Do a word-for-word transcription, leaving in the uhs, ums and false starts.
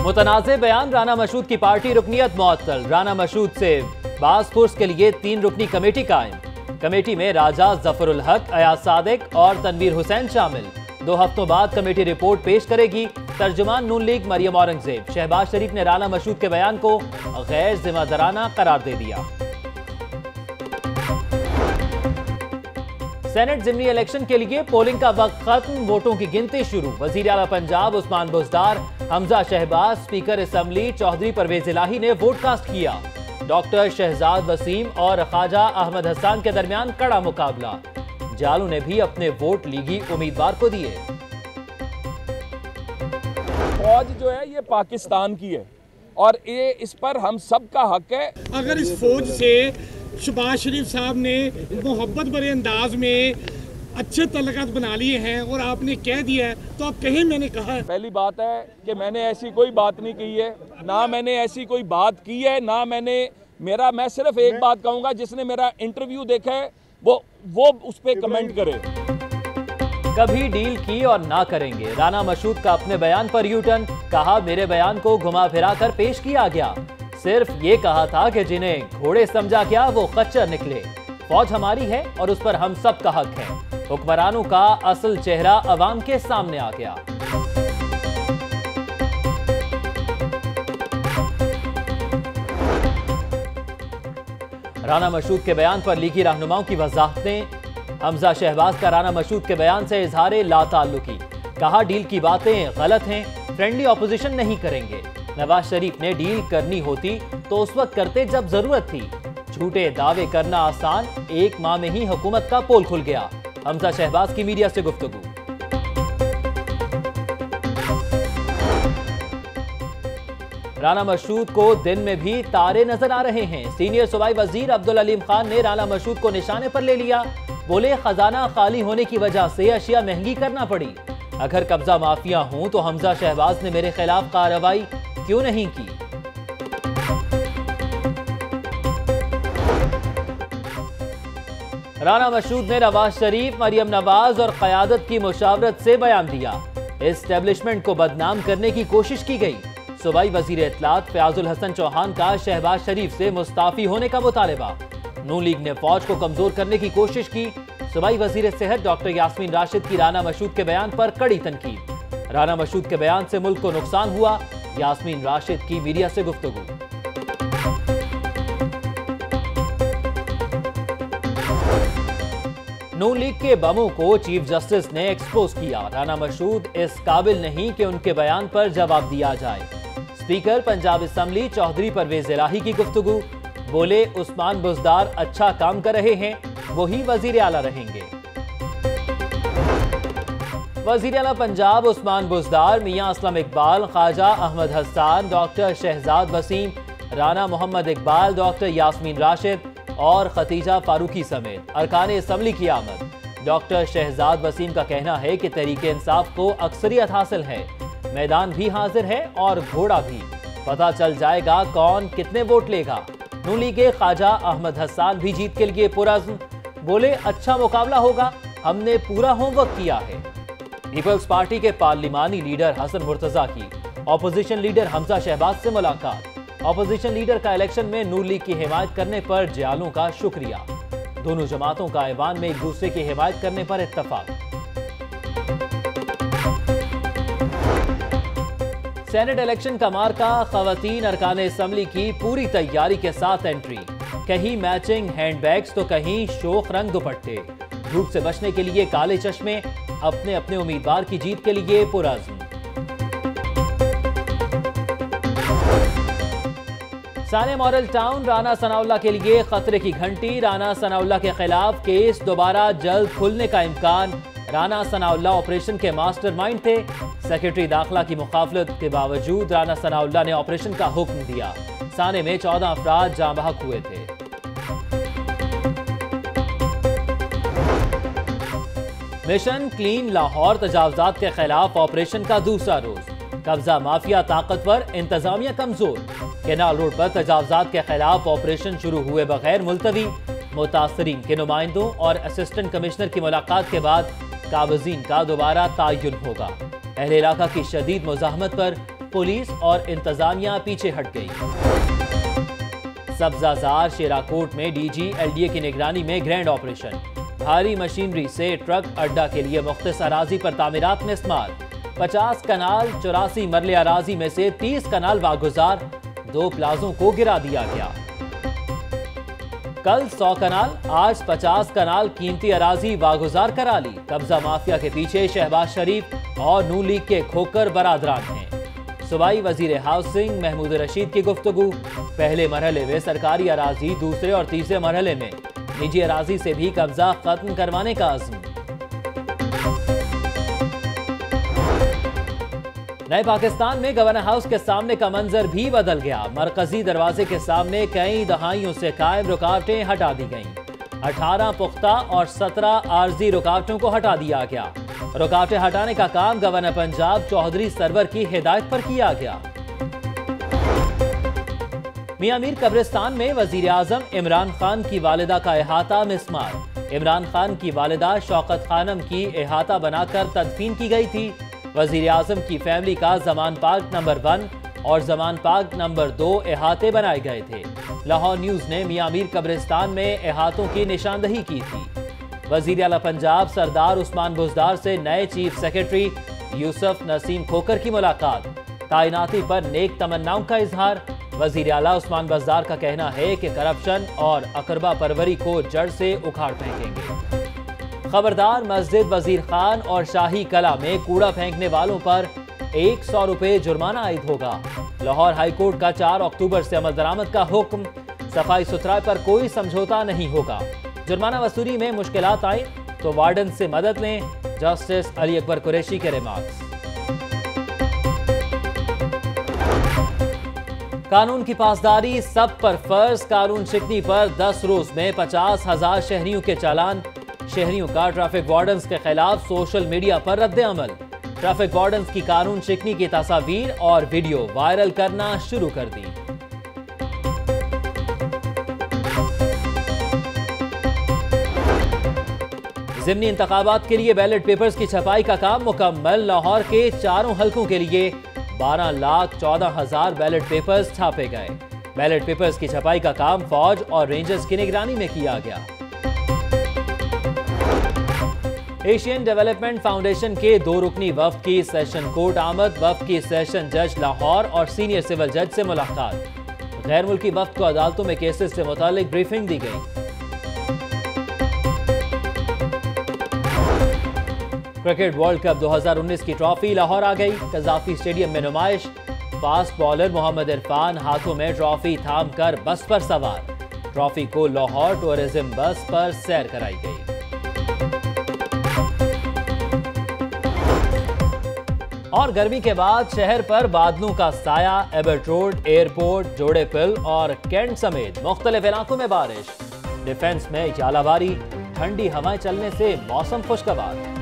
मुतनाज़े बयान, राना मशूद की पार्टी रुकनियत मुअत्तल। राना मशूद से बास फोर्स के लिए तीन रुकनी कमेटी कायम। कमेटी में राजा जफरुल हक, अयाज सादिक और तनवीर हुसैन शामिल। दो हफ्तों बाद कमेटी रिपोर्ट पेश करेगी। तर्जुमान नून लीग मरियम औरंगजेब। शहबाज शरीफ ने राना मशूद के बयान को गैर जिम्मेदाराना करार दे दिया। सेनेट जिमनी इलेक्शन के लिए पोलिंग का वक्त खत्म, वोटों की गिनती शुरू। वजीर आला पंजाब उस्मान बुज़दार, हमजा शहबाज, स्पीकर असम्बली चौधरी परवेज इलाही ने वोट कास्ट किया। डॉक्टर शहजाद वसीम और ख्वाजा अहमद हसन के दरमियान कड़ा मुकाबला। जालू ने भी अपने वोट लीगी उम्मीदवार को दिए। फौज जो है ये पाकिस्तान की है और ये इस पर हम सब का हक है। अगर इस फौज से शहबाज शरीफ साहब ने मोहब्बत भरे अंदाज में अच्छे तल्लुकात बना लिए हैं और आपने कह दिया है तो आप कहीं, मैंने कहा है। पहली बात है कि मैंने ऐसी कोई बात नहीं की है, ना मैंने ऐसी कोई बात की है, ना मैंने मेरा मैं सिर्फ एक बात कहूंगा, जिसने मेरा इंटरव्यू देखा है वो वो उस पर कमेंट करे। कभी डील की और ना करेंगे। राना मशूद का अपने बयान पर यूटर्न, कहा मेरे बयान को घुमा फिरा कर पेश किया गया। सिर्फ ये कहा था कि जिन्हें घोड़े समझा गया वो खच्चर निकले। फौज हमारी है और उस पर हम सब का हक है। हुक्मरानों का असल चेहरा अवाम के सामने आ गया। राना मशूद के बयान पर लीगी रहनुमाओं की वजाहतें। हमजा शहबाज का राना मशूद के बयान से इजहार लाताल्लुकी, कहा डील की बातें गलत हैं, फ्रेंडली ऑपोजिशन नहीं करेंगे। नवाज शरीफ ने डील करनी होती तो उस वक्त करते जब जरूरत थी। झूठे दावे करना आसान, एक माह में ही हुकूमत का पोल खुल गया। हमजा शहबाज की मीडिया से गुफ्तगू। राना मशूद को दिन में भी तारे नजर आ रहे हैं। सीनियर सूबाई वजीर अब्दुल अलीम खान ने राना मशूद को निशाने पर ले लिया। बोले खजाना खाली होने की वजह से अशिया महंगी करना पड़ी। अगर कब्जा माफिया हूं तो हमजा शहबाज ने मेरे खिलाफ कार्रवाई क्यों नहीं की। राना मशूद ने नवाज शरीफ, मरियम नवाज और क़यादत की मुशावरत से बयान दिया। एस्टेब्लिशमेंट को बदनाम करने की कोशिश की गई। सूबाई वजीर इत्तलात फयाजुल हसन चौहान का शहबाज शरीफ से मुस्ताफी होने का मुतालबा। नून लीग ने फौज को कमजोर करने की कोशिश की। सूबाई वजीर सेहत डॉक्टर यास्मीन राशिद की राना मशूद के बयान पर कड़ी तनकीद। राना मशूद के बयान से मुल्क को नुकसान हुआ। यास्मीन राशिद की मीडिया से गुफ्तगू। नून लीग के बमों को चीफ जस्टिस ने एक्सपोज किया। राना मशूद इस काबिल नहीं कि उनके बयान पर जवाब दिया जाए। स्पीकर पंजाब असेंबली चौधरी परवेज इलाही की गुफ्तगू। बोले उस्मान बुज़दार अच्छा काम कर रहे हैं, वही वजीर आला रहेंगे। वजीर आला पंजाब उस्मान बुज़दार, मियां असलम इकबाल, ख्वाजा अहमद हसन, डॉक्टर शहजाद वसीम, राना मोहम्मद इकबाल, डॉक्टर यास्मीन राशिद और खतीजा फारूकी समेत अरकान असम्बली की आमद। डॉक्टर शहजाद वसीम का कहना है कि तहरीके इंसाफ को अक्सरियत हासिल है। मैदान भी हाजिर है और घोड़ा भी। पता चल जाएगा कौन कितने वोट लेगा। नून लीग के ख्वाजा अहमद हसन भी जीत के लिए पुरअज़्म। बोले अच्छा मुकाबला होगा, हमने पूरा होमवर्क किया है। पीपल्स पार्टी के पार्लिमानी लीडर हसन मुर्तजा की ऑपोजिशन लीडर हमजा शहबाज से मुलाकात। ऑपोजिशन लीडर का इलेक्शन में नून लीग की हिमायत करने पर जयालों का शुक्रिया। दोनों जमातों का ऐवान में एक दूसरे की हिमायत करने पर इत्तफाक। सेनेट इलेक्शन का मार्का, खवातीन अरकान असम्बली की पूरी तैयारी के साथ एंट्री। कहीं मैचिंग हैंडबैग्स तो कहीं शोख रंग दुपट्टे। धूप से बचने के लिए काले चश्मे, अपने अपने उम्मीदवार की जीत के लिए पुरअज़्म। साने मॉडल टाउन, राना सनाउल्लाह के लिए खतरे की घंटी। राना सनाउल्लाह के खिलाफ केस दोबारा जल्द खुलने का इम्कान। राना सनाउल्लाह ऑपरेशन के मास्टरमाइंड थे। सेक्रेटरी दाखिला की मुखाफलत के बावजूद राना सनाउल्लाह ने ऑपरेशन का हुक्म दिया। साने में चौदह अफराद जाँ बहक हुए थे। मिशन क्लीन लाहौर, तजावजात के खिलाफ ऑपरेशन का दूसरा रोज। कब्जा माफिया ताकतवर, इंतजामिया कमजोर। केनाल रोड पर तजावजात के खिलाफ ऑपरेशन शुरू हुए बगैर मुलतवी। मुतासरीन के नुमाइंदों और असिस्टेंट कमिश्नर की मुलाकात के बाद काबजीन का दोबारा तयन होगा। अहले इलाका की शदीद मुज़ाहमत पर पुलिस और इंतजामिया पीछे हट गई। सब्जाजार शेराकोट में डीजी एलडीए की निगरानी में ग्रैंड ऑपरेशन। भारी मशीनरी से ट्रक अड्डा के लिए मुख्तस अराजी पर तामीरात में इस्तेमाल। पचास कनाल चौरासी मरले अराजी में से तीस कनाल वागुजार, दो प्लाजों को गिरा दिया गया। कल सौ कनाल, आज पचास कनाल कीमती अराजी वागुजार करा ली। कब्जा माफिया के पीछे शहबाज शरीफ और नून लीग के खोकर बरादरान हैं। सूबाई वजीर हाउसिंग महमूद रशीद की गुफ्तगू। पहले मरहले में सरकारी अराजी, दूसरे और तीसरे मरहले में निजी अराजी से भी कब्जा खत्म करवाने का अज़्म। नए पाकिस्तान में गवर्नर हाउस के सामने का मंजर भी बदल गया। मरकजी दरवाजे के सामने कई दहाइयों से कायम रुकावटें हटा दी गईं। अठारह पुख्ता और सत्रह आर्जी रुकावटों को हटा दिया गया। रुकावटें हटाने का काम गवर्नर पंजाब चौधरी सरवर की हिदायत पर किया गया। मियां मीर कब्रिस्तान में वजीर आजम इमरान खान की वालिदा का इहाता मिसमार। इमरान खान की वालिदा शौकत खानम की इहाता बनाकर तदफीन की गई थी। वजीर आजम की फैमिली का जमान पार्क नंबर वन और जमान पार्क नंबर दो इहाते बनाए गए थे। लाहौर न्यूज ने मियां मीर कब्रिस्तान में इहातों की निशानदही की थी। वजीर आला पंजाब सरदार उस्मान बुज़दार से नए चीफ सेक्रेटरी यूसुफ नसीम खोकर की मुलाकात। ताइनाती पर नेक तमन्नाओं का इजहार। वजीर आला उस्मान बुज़दार का कहना है कि करप्शन और अकरबा परवरी को जड़ से उखाड़ फेंकेंगे। खबरदार, मस्जिद वजीर खान और शाही कला में कूड़ा फेंकने वालों पर एक सौ रुपए जुर्माना आयद होगा। लाहौर हाईकोर्ट का चार अक्टूबर से अमल दरामद का हुक्म। सफाई सुथराई पर कोई समझौता नहीं होगा। जुर्माना वसूली में मुश्किलात आई तो वार्डन से मदद लें। जस्टिस अली अकबर कुरैशी के रिमार्क्स। कानून की पासदारी सब पर फर्ज। कानून शिकनी पर दस रोज में पचास हजार शहरियों के चालान। शहरियों का ट्रैफिक वार्डन्स के खिलाफ सोशल मीडिया पर रद्द अमल। ट्रैफिक वार्डन्स की कानून शिकनी की तस्वीर और वीडियो वायरल करना शुरू कर दी। ज़िमनी इंतखाबात के लिए बैलेट पेपर्स की छपाई का काम मुकम्मल। लाहौर के चारों हलकों के लिए बारह लाख चौदह हजार बैलेट पेपर्स छापे गए। बैलेट पेपर्स की छपाई का काम फौज और रेंजर्स की निगरानी में किया गया। एशियन डेवलपमेंट फाउंडेशन के दो रुकनी वफ्द की सेशन कोर्ट आमद। वफ्द की सेशन जज लाहौर और सीनियर सिविल जज से मुलाकात। गैर मुल्की वफ्द को अदालतों में केसेस से मुतालिक ब्रीफिंग दी गई। क्रिकेट वर्ल्ड कप दो हज़ार उन्नीस की ट्रॉफी लाहौर आ गई। कजाफी स्टेडियम में नुमाइश। फास्ट बॉलर मोहम्मद इरफान हाथों में ट्रॉफी थाम कर बस पर सवार। ट्रॉफी को लाहौर टूरिज्म बस पर सैर कराई गई। और गर्मी के बाद शहर पर बादलों का साया। एबर्ट रोड, एयरपोर्ट, जोड़े पिल और कैंट समेत मुख्तलिफ इलाकों में बारिश। डिफेंस में जालाबारी। ठंडी हवाएं चलने से मौसम खुशगवार।